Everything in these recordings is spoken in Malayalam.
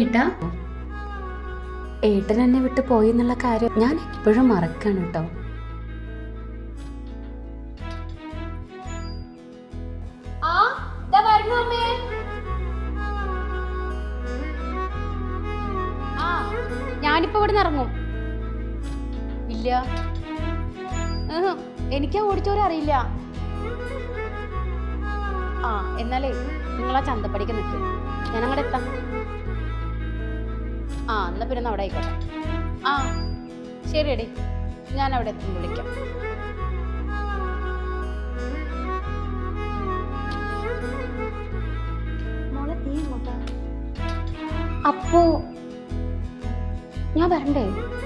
ഏട്ടാ, ഏട്ടൻ എന്നെ വിട്ട് പോയി എന്നുള്ള കാര്യം ഞാൻ എപ്പോഴും മറക്കാണ് കേട്ടോ. ഞാനിപ്പോ ഇവിടെ ഇറങ്ങും. ഇല്ല, എനിക്ക് ഓടിച്ചോരം അറിയില്ല. എന്നാലേ നിങ്ങൾ ആ ചന്തപ്പടിക്ക് നിൽക്ക്, ഞാൻ അങ്ങോട്ട് എത്താം. എന്നാ പിന്നെ അവിടെ ആയിക്കോട്ടെ. ശരിയടി, ഞാൻ അവിടെ എത്തും, വിളിക്കാം. മോളെ നീ ഇങ്ങോട്ടാ. അപ്പോ ഞാൻ വരണ്ടേ?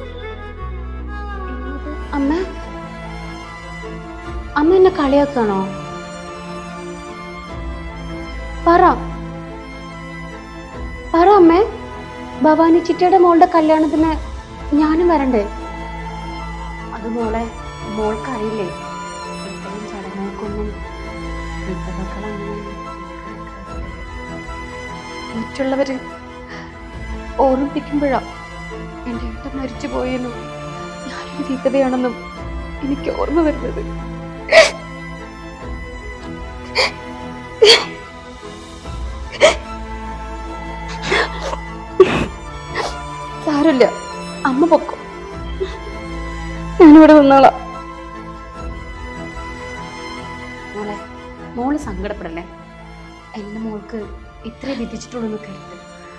അമ്മ അമ്മ എന്നെ കളിയാക്കാണോ? പറ അമ്മേ. ഭവാനി ചിറ്റയുടെ മോളുടെ കല്യാണത്തിന് ഞാനും വരണ്ടേ? അത് മോൾക്കറിയില്ലേ, ഇത്രയും ചടങ്ങുകൾക്കൊന്നും മറ്റുള്ളവര് ഓർമ്മിപ്പിക്കുമ്പോഴാ എന്റെ ഏട്ടൻ മരിച്ചു പോയെന്നും ഞാനൊരു വിധവയാണെന്നും എനിക്ക് ഓർമ്മ വരുന്നത്. സാരമില്ല, അമ്മ പൊക്കോ, ഞാനിവിടെ നിന്നോളാം. മോള് സങ്കടപ്പെടല്ലേ. എന്റെ മോൾക്ക് ഇത്രേ വിധിച്ചിട്ടുള്ളൂ കരുത്.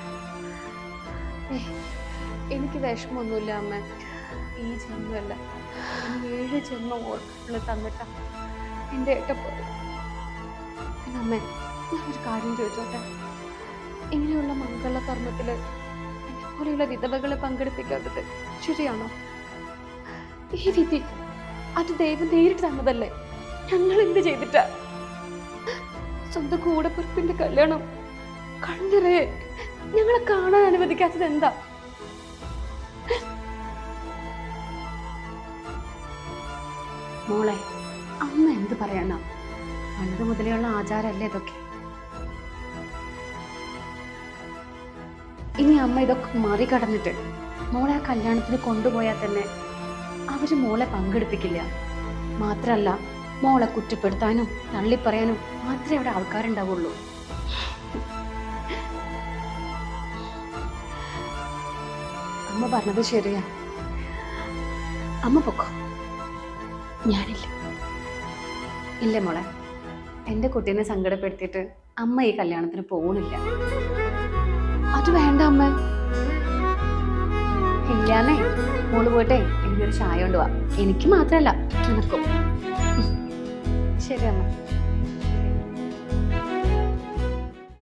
എനിക്ക് വിഷമൊന്നുമില്ല അമ്മ. ഈ ജന്മല്ല, 7 ജന്മം ഓർക്കുള്ള തന്നിട്ടാ എന്റെ ഏട്ടപ്പോലെ. അമ്മ, ഞാനൊരു കാര്യം ചോദിച്ചോട്ടെ. ഇങ്ങനെയുള്ള മംഗള കർമ്മത്തില് എന്നെപ്പോലെയുള്ള വിധവകളെ പങ്കെടുപ്പിക്കാത്തത് ശരിയാണോ? ഈ വിധി അത് ദൈവം നേരിട്ട് തന്നതല്ലേ. ഞങ്ങൾ എന്ത് ചെയ്തിട്ടാ? സ്വന്തം കൂടപ്പിറപ്പിന്റെ കല്യാണം കണ്ണിറയെ ഞങ്ങളെ കാണാൻ അനുവദിക്കാത്തത് എന്താ? മോളെ, അമ്മ എന്ത് പറയാനാ? പണ്ട് മുതലെയുള്ള ആചാരല്ലേ ഇതൊക്കെ. ഇനി അമ്മ ഇതൊക്കെ മറികടന്നിട്ട് മോളെ ആ കല്യാണത്തിന് കൊണ്ടുപോയാൽ തന്നെ അവര് മോളെ പങ്കെടുപ്പിക്കില്ല. മാത്രല്ല, മോളെ കുറ്റപ്പെടുത്താനും തള്ളിപ്പറയാനും മാത്രമേ അവിടെ ആൾക്കാരുണ്ടാവുള്ളൂ. അമ്മ പറഞ്ഞത് ശരിയാ. അമ്മ പൊക്കോ, ഞാനില്ല. ഇല്ല മോളെ, എന്റെ കുട്ടീനെ സങ്കടപ്പെടുത്തിയിട്ട് അമ്മ ഈ കല്യാണത്തിന് പോകണില്ല. അത് വേണ്ട അമ്മ. ഇല്ലാന്നേ, മോള് പോട്ടെ, എനിക്കൊരു ചായ കൊണ്ടുപോവാ. എനിക്ക് മാത്രല്ല, നിനക്കും. ശരി അമ്മ.